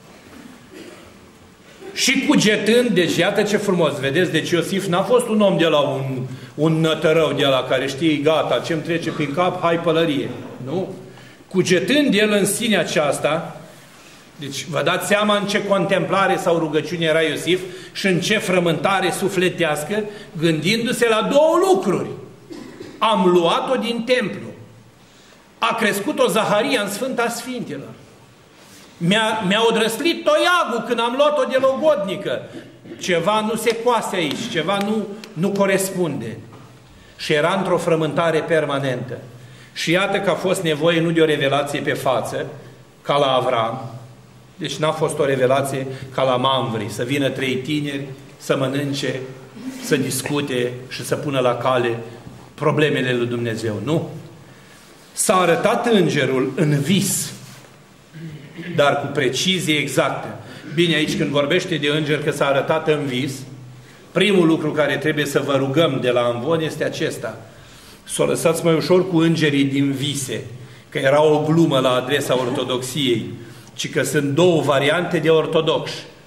Și cugetând, deci iată ce frumos, vedeți, deci Iosif n-a fost un om de la un, un nătărău de la care știi, gata, ce-mi trece prin cap, hai pălărie. Nu. Cugetând el în sine aceasta, deci vă dați seama în ce contemplare sau rugăciune era Iosif și în ce frământare sufletească, gândindu-se la două lucruri. Am luat-o din templu. A crescut-o Zaharia în Sfânta Sfintelor. Mi-a mi odrăslit toiagul când am luat-o de logodnică. Ceva nu se coase aici, ceva nu, nu corespunde. Și era într-o frământare permanentă. Și iată că a fost nevoie nu de o revelație pe față, ca la Avram, deci n-a fost o revelație ca la Mamvri, să vină trei tineri, să mănânce, să discute și să pună la cale problemele lui Dumnezeu. Nu. S-a arătat îngerul în vis, dar cu precizie exactă. Bine, aici când vorbește de înger că s-a arătat în vis, primul lucru care trebuie să vă rugăm de la Amvon este acesta. Să o lăsați mai ușor cu îngerii din vise, că era o glumă la adresa ortodoxiei, ci că sunt două variante de ortodoxi.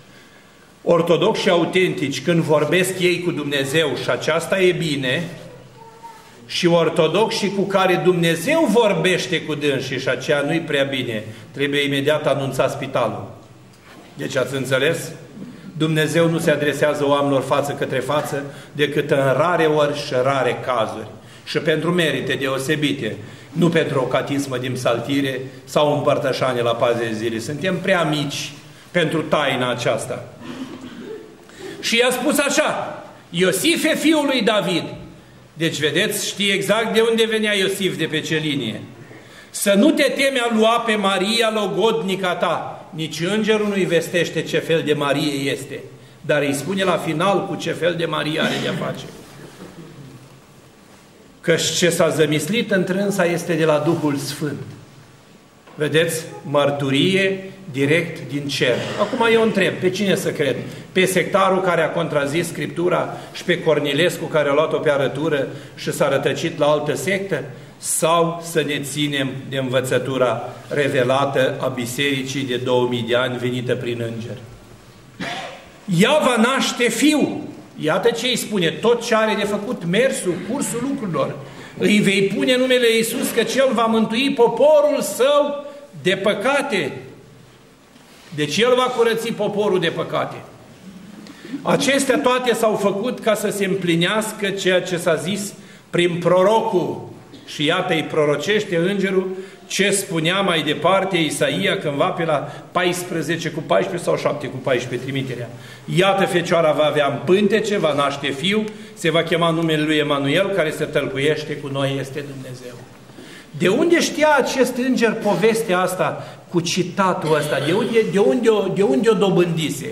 ortodoxi și autentici, când vorbesc ei cu Dumnezeu, și aceasta e bine, și ortodoxi cu care Dumnezeu vorbește cu dânsii, și aceea nu-i prea bine, trebuie imediat anunțat spitalul. Deci ați înțeles? Dumnezeu nu se adresează oamenilor față către față, decât în rare ori și rare cazuri. Și pentru merite deosebite, nu pentru o catismă din psaltire sau împărtășanie la paze zile. Suntem prea mici pentru taina aceasta. Și i-a spus așa: Iosife, fiul lui David. Deci, vedeți, știi exact de unde venea Iosif, de pe ce linie. Să nu te temi a lua pe Maria, logodnica ta. Nici îngerul nu-i vestește ce fel de Marie este, dar îi spune la final cu ce fel de Marie are de-a face. Căci ce s-a zămislit întrânsa este de la Duhul Sfânt. Vedeți? Mărturie direct din cer. Acum eu întreb, pe cine să cred? Pe sectarul care a contrazis Scriptura și pe Cornilescu care a luat-o pe arătură și s-a rătăcit la altă sectă? Sau să ne ținem de învățătura revelată a Bisericii de două mii de ani venită prin înger? Ea va naște fiu. Iată ce îi spune, tot ce are de făcut, mersul, cursul lucrurilor. Îi vei pune numele Iisus, că El va mântui poporul Său de păcate. Deci El va curăți poporul de păcate. Acestea toate s-au făcut ca să se împlinească ceea ce s-a zis prin prorocul. Și iată, îi prorocește îngerul ce spunea mai departe Isaia cândva pe la paisprezece cu paisprezece sau șapte cu paisprezece trimiterea. Iată, fecioara va avea în pântece, va naște fiu, se va chema numele lui Emanuel, care se tălcuiește cu noi, este Dumnezeu. De unde știa acest înger povestea asta cu citatul ăsta? De unde, de unde, o, de unde o dobândise?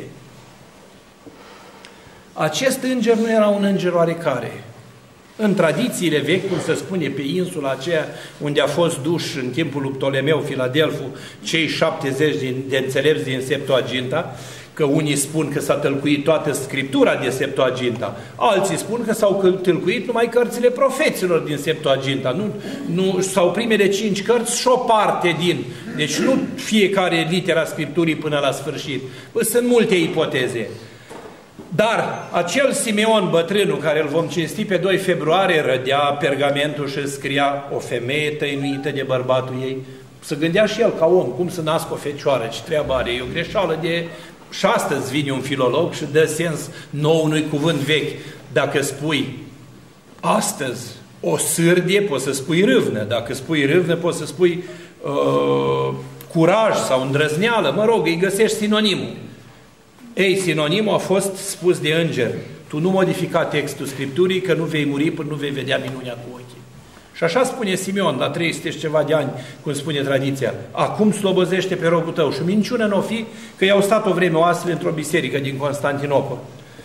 Acest înger nu era un înger oarecare. În tradițiile vechi, cum se spune, pe insula aceea unde a fost duși în timpul lui Ptolemeu, Filadelfu, cei șaptezeci din, de înțelepți din Septuaginta, că unii spun că s-a tălcuit toată Scriptura de Septuaginta, alții spun că s-au tălcuit numai cărțile profeților din Septuaginta, nu, nu, sau primele cinci cărți și o parte din, deci nu fiecare litera Scripturii până la sfârșit. Sunt multe ipoteze. Dar acel Simeon, bătrânul, care îl vom cinsti pe doi februarie, rădea pergamentul și scria o femeie tăinuită de bărbatul ei. Se gândea și el ca om, cum să nască o fecioară, ce treabă are, e o greșeală de... Și astăzi vine un filolog și dă sens nou unui cuvânt vechi. Dacă spui astăzi o sârdie, poți să spui râvnă. Dacă spui râvnă, poți să spui uh, curaj sau îndrăzneală. Mă rog, îi găsești sinonimul. Ei, sinonimul a fost spus de înger. Tu nu modifica textul Scripturii, că nu vei muri până nu vei vedea minunea cu ochii. Și așa spune Simeon, la trei sute și ceva de ani, cum spune tradiția. Acum slobozește pe robul tău. Și minciună n-o fi, că i-au stat o vreme oasele într-o biserică din Constantinopol.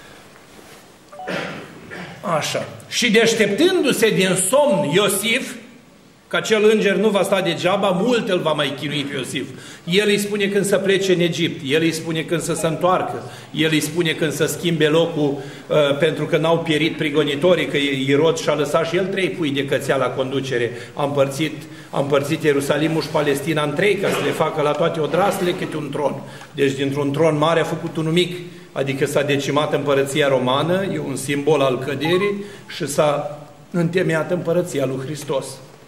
Așa. Și deșteptându-se din somn Iosif, că acel înger nu va sta degeaba, mult îl va mai chinui pe Iosif. El îi spune când să plece în Egipt, el îi spune când să se întoarcă, el îi spune când să schimbe locul, uh, pentru că n-au pierit prigonitorii, că Irod și-a lăsat și el trei pui de cățea la conducere. A împărțit, a împărțit Ierusalimul și Palestina în trei, ca să le facă la toate odraslele câte un tron. Deci dintr-un tron mare a făcut unul mic, adică s-a decimat împărăția romană, e un simbol al căderii, și s-a întemeiat împărăția lui Hristos.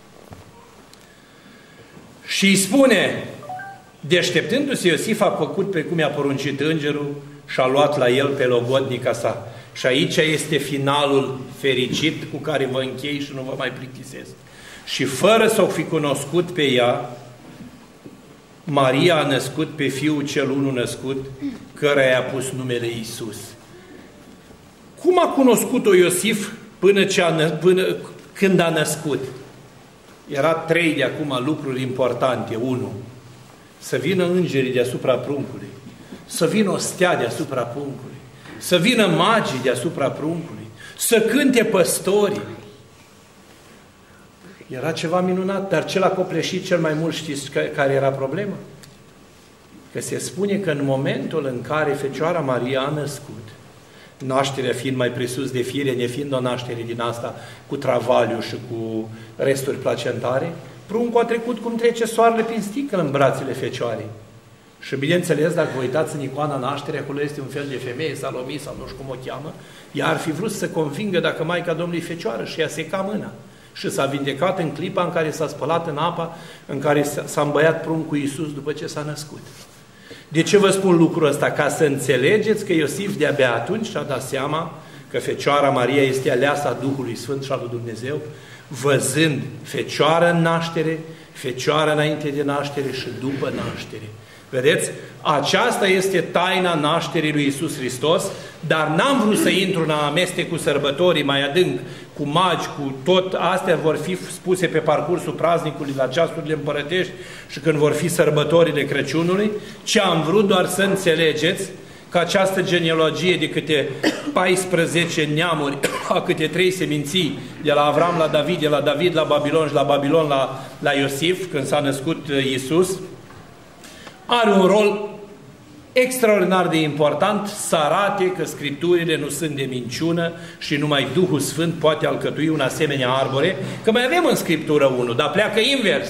Și îi spune, deșteptându-se, Iosif a făcut pe cum i-a poruncit îngerul și a luat la el pe logodnica sa. Și aici este finalul fericit cu care vă închei și nu vă mai plictisesc. Și fără să o fi cunoscut pe ea, Maria a născut pe Fiul cel unu născut, căreia i-a pus numele Iisus. Cum a cunoscut-o Iosif până, ce a, până când a născut? Era trei de acum lucruri importante. Unu, să vină îngerii deasupra pruncului, să vină o stea deasupra pruncului, să vină magii deasupra pruncului, să cânte păstorii. Era ceva minunat, dar ce l-a copleșit cel mai mult, știți care era problema? Că se spune că în momentul în care Fecioara Maria a născut, nașterea fiind mai presus de fire, nefiind o naștere din asta cu travaliu și cu resturi placentare, pruncul a trecut cum trece soarele prin sticlă în brațele Fecioarei. Și bineînțeles, dacă vă uitați în icoana nașterii, acolo este un fel de femeie, Salomii sau nu știu cum o cheamă, ea ar fi vrut să convingă dacă Maica Domnului e fecioară și ea seca mâna. Și s-a vindecat în clipa în care s-a spălat în apa în care s-a îmbăiat pruncul Iisus după ce s-a născut. De ce vă spun lucrul ăsta? Ca să înțelegeți că Iosif de-abia atunci și-a dat seama că Fecioara Maria este aleasa a Duhului Sfânt și al lui Dumnezeu, văzând Fecioară în naștere, Fecioară înainte de naștere și după naștere. Vedeți? Aceasta este taina nașterii lui Iisus Hristos, dar n-am vrut să intru în amestec cu sărbătorii mai adânc, cu magi, cu tot, astea vor fi spuse pe parcursul praznicului, la ceasurile împărătești și când vor fi sărbătorile Crăciunului, ci am vrut doar să înțelegeți că această genealogie de câte paisprezece neamuri, a câte trei seminții, de la Avram la David, de la David la Babilon și la Babilon la, la Iosif, când s-a născut Iisus, are un rol extraordinar de important să arate că Scripturile nu sunt de minciună și numai Duhul Sfânt poate alcătui un asemenea arbore, că mai avem în Scriptură unul, dar pleacă invers.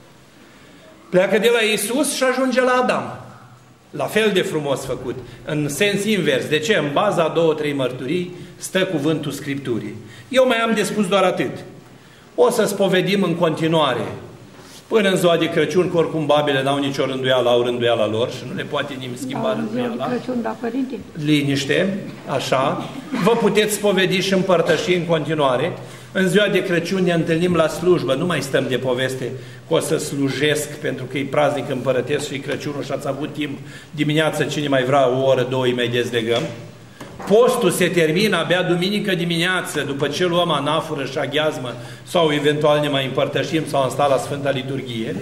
Pleacă de la Iisus și ajunge la Adam. La fel de frumos făcut, în sens invers. De ce? În baza a două, trei mărturii stă cuvântul Scripturii. Eu mai am de spus doar atât. O să spovedim în continuare până în ziua de Crăciun, că oricum babele n-au nicio rânduială, au rânduiala lor și nu le poate nimeni schimba da, rânduiala. Crăciun, da, părinte. Liniște, așa. Vă puteți spovedi și împărtăși în continuare. În ziua de Crăciun ne întâlnim la slujbă, nu mai stăm de poveste că o să slujesc pentru că e praznic împărătesc și e Crăciunul și ați avut timp dimineață, cine mai vrea o oră, două, îi mai dezlegăm. Postul se termină abia duminică dimineață, după ce luăm anafură și aghiazmă, sau eventual ne mai împărtășim sau am stat la Sfânta Liturghie.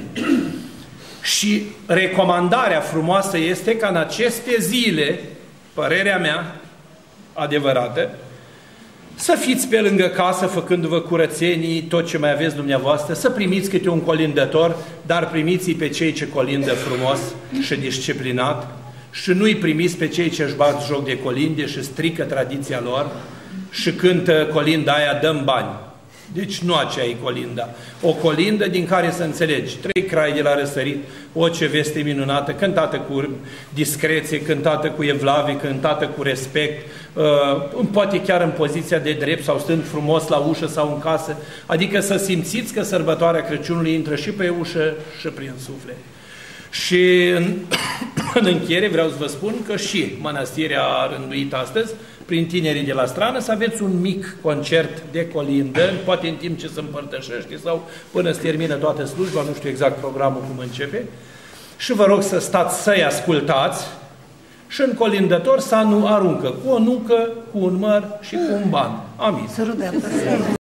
Și recomandarea frumoasă este ca în aceste zile, părerea mea adevărată, să fiți pe lângă casă, făcându-vă curățenii, tot ce mai aveți dumneavoastră, să primiți câte un colindător, dar primiți-i pe cei ce colindă frumos și disciplinat, și nu-i primiți pe cei ce își bat joc de colinde și strică tradiția lor și cântă colinda aia, dăm bani. Deci nu aceea e colinda. O colindă din care să înțelegi. Trei crai de la răsărit, o ce veste minunată, cântată cu discreție, cântată cu evlavie, cântată cu respect, uh, poate chiar în poziția de drept sau stând frumos la ușă sau în casă. Adică să simțiți că sărbătoarea Crăciunului intră și pe ușă și prin suflet. Și în, în încheiere vreau să vă spun că și mănăstirea a rânduit astăzi, prin tinerii de la strană, să aveți un mic concert de colindă, poate în timp ce se împărtășește sau până se termină toată slujba, nu știu exact programul cum începe, și vă rog să stați să-i ascultați și în colindător să nu aruncă cu o nucă, cu un măr și cu un ban. Amin.